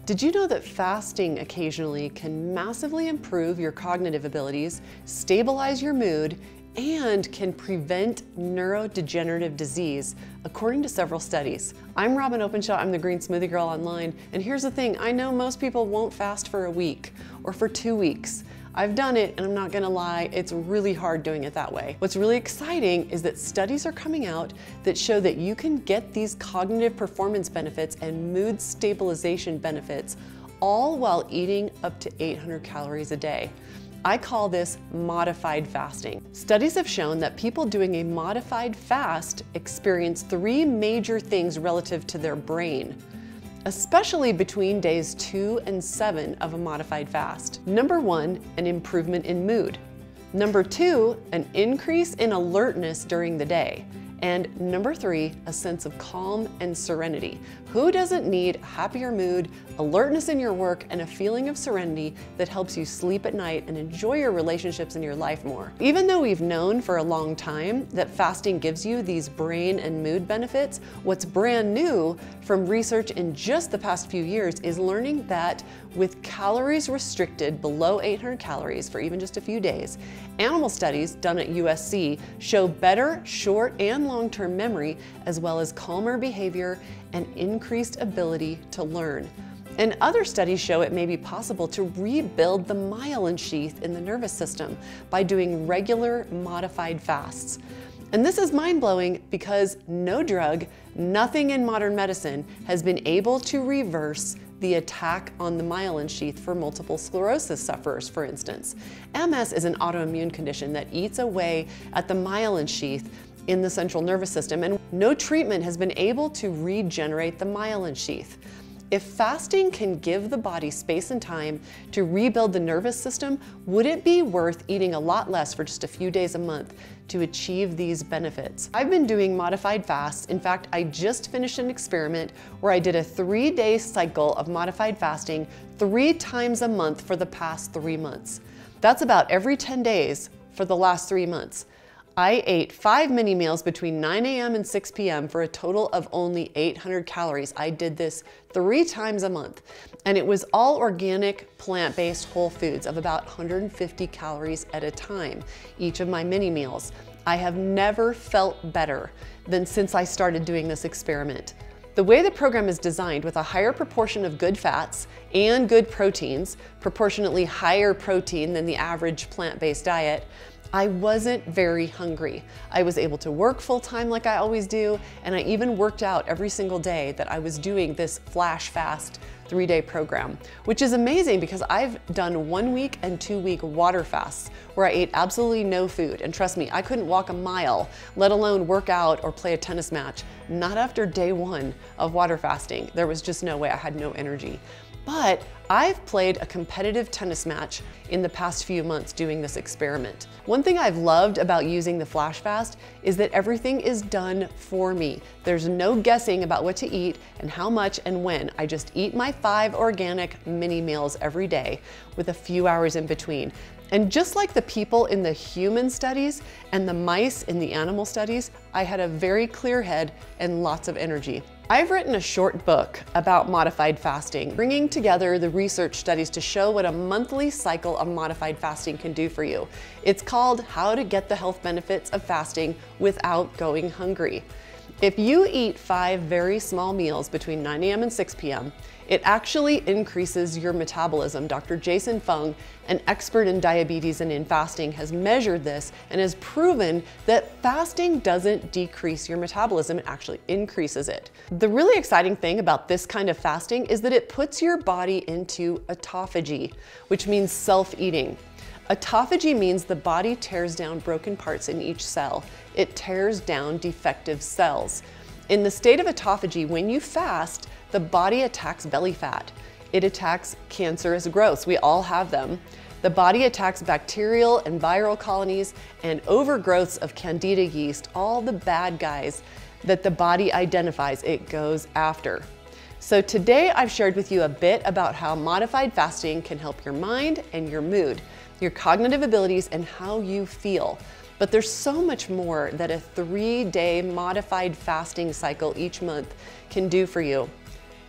Did you know that fasting occasionally can massively improve your cognitive abilities, stabilize your mood, and can prevent neurodegenerative disease, according to several studies? I'm Robyn Openshaw, I'm the Green Smoothie Girl online, and here's the thing, I know most people won't fast for a week or for 2 weeks. I've done it, and I'm not gonna lie, it's really hard doing it that way. What's really exciting is that studies are coming out that show that you can get these cognitive performance benefits and mood stabilization benefits all while eating up to 800 calories a day. I call this modified fasting. Studies have shown that people doing a modified fast experience 3 major things relative to their brain, especially between days 2 and 7 of a modified fast. Number 1, an improvement in mood. Number 2, an increase in alertness during the day. And number 3, a sense of calm and serenity. Who doesn't need a happier mood, alertness in your work, and a feeling of serenity that helps you sleep at night and enjoy your relationships in your life more? Even though we've known for a long time that fasting gives you these brain and mood benefits, what's brand new from research in just the past few years is learning that with calories restricted below 800 calories for even just a few days, animal studies done at USC show better short and long-term memory, as well as calmer behavior and increased ability to learn. And other studies show it may be possible to rebuild the myelin sheath in the nervous system by doing regular modified fasts. And this is mind-blowing because no drug, nothing in modern medicine has been able to reverse the attack on the myelin sheath for multiple sclerosis sufferers, for instance. MS is an autoimmune condition that eats away at the myelin sheath in the central nervous system, and no treatment has been able to regenerate the myelin sheath. If fasting can give the body space and time to rebuild the nervous system, would it be worth eating a lot less for just a few days a month to achieve these benefits? I've been doing modified fasts. In fact, I just finished an experiment where I did a 3-day cycle of modified fasting 3 times a month for the past 3 months. That's about every 10 days for the last 3 months. I ate 5 mini meals between 9 a.m. and 6 p.m. for a total of only 800 calories. I did this 3 times a month, and it was all organic, plant-based whole foods of about 150 calories at a time, each of my mini meals. I have never felt better than since I started doing this experiment. The way the program is designed, with a higher proportion of good fats and good proteins, proportionately higher protein than the average plant-based diet, I wasn't very hungry. I was able to work full-time like I always do, and I even worked out every single day that I was doing this flash fast 3-day program, which is amazing because I've done 1-week and 2-week water fasts where I ate absolutely no food. And trust me, I couldn't walk a mile, let alone work out or play a tennis match, not after day 1 of water fasting. There was just no way, I had no energy. But I've played a competitive tennis match in the past few months doing this experiment. One thing I've loved about using the flash fast is that everything is done for me. There's no guessing about what to eat and how much and when. I just eat my 5 organic mini meals every day with a few hours in between. And just like the people in the human studies and the mice in the animal studies, I had a very clear head and lots of energy. I've written a short book about modified fasting, bringing together the research studies to show what a monthly cycle of modified fasting can do for you. It's called How to Get the Health Benefits of Fasting Without Going Hungry. If you eat 5 very small meals between 9 a.m. and 6 p.m., it actually increases your metabolism. Dr. Jason Fung, an expert in diabetes and in fasting, has measured this and has proven that fasting doesn't decrease your metabolism, it actually increases it. The really exciting thing about this kind of fasting is that it puts your body into autophagy, which means self-eating. Autophagy means the body tears down broken parts in each cell. It tears down defective cells. In the state of autophagy, when you fast, the body attacks belly fat. It attacks cancerous growths. We all have them. The body attacks bacterial and viral colonies and overgrowths of candida yeast, all the bad guys that the body identifies it goes after. So today I've shared with you a bit about how modified fasting can help your mind and your mood, your cognitive abilities, and how you feel. But there's so much more that a 3-day modified fasting cycle each month can do for you.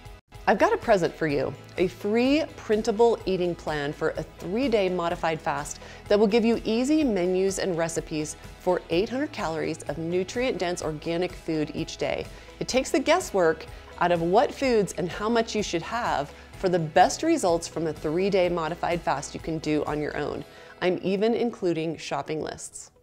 I've got a present for you, a free printable eating plan for a 3-day modified fast that will give you easy menus and recipes for 800 calories of nutrient-dense organic food each day. It takes the guesswork out of what foods and how much you should have for the best results from a 3-day modified fast you can do on your own. I'm even including shopping lists.